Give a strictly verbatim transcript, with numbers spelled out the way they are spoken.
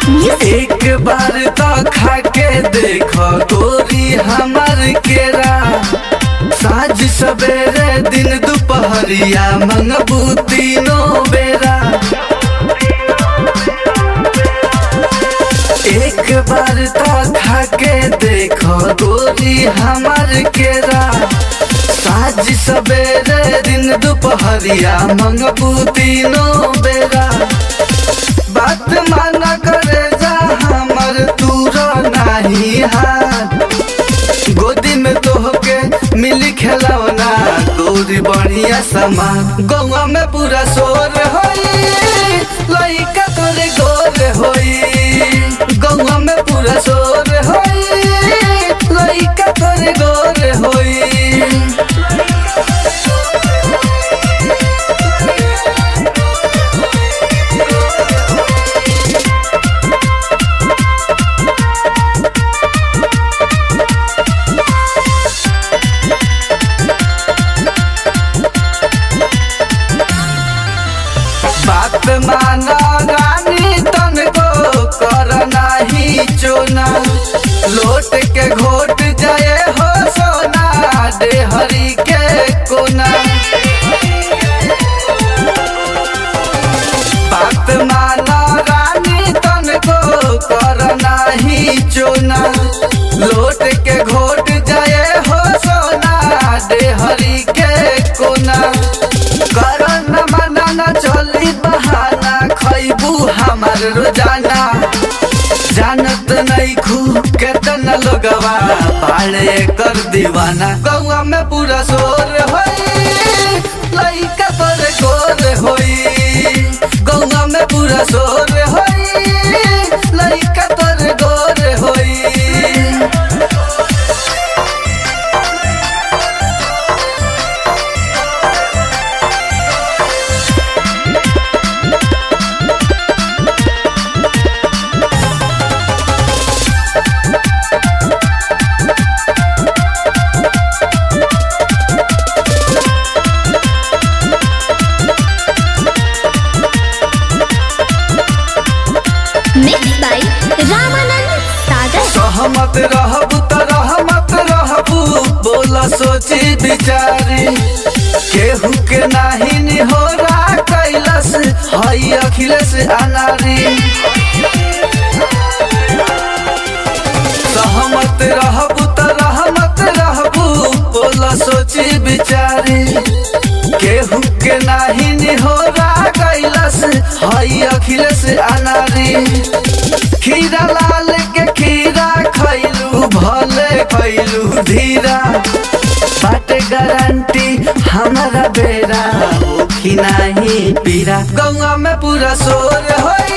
एक बार तो खा के देखो गोरी हमार केरा, साँझ सवेरे दिन दोपहरिया मंगबू तीनों बेरा। एक बार तो खा के देखो गोरी हमार केरा, साँझ सवेरे दिन दोपहरिया मंगबू तीनों बेरा। बात माना करे जा हमर तूरो नहीं हाथ, गोदी में तोहके मिली खिलौना गोरी बढ़िया सामान। गौवा में पूरा शोर होई लइका तोरे गोर होई, गौवा में पूरा शोर होई लइका तोरे गोर होई। बात माना रानी तनको कर नाही चोना, लोट के घोट जाए हो सोना डेहरी के कोना। बात माना रानी तनको कर नाही चोना, लोट के घोट जाए हो सोना डेहरी के कोना। करन मना न चली बहाना खैबू हमार रोजाना, जानत नहीं खू केतना लोगवा पाले कर दीवाना। गौवा में पूरा शोर होई लइका तोरे गोर होई, गौवा में पूरा शोर होई लइका तोरे गोर होई। सहमत रहबू त रहमत रहबू बोला सोची बिचारी, केहू के नाही निहोरा कैलस हई अखिलेश अनारी। सहमत रहबू त रहमत रहबू बोला सोची बिचारी, केहू के नाही निहोरा कैलस हई अखिलेश अनारी। खीरा लाल के खीरा खैलू भले खैलू धीरा, बाटे गारंटी हमारा बेरा होखी नहीं पीरा। गौवा में पूरा शोर होई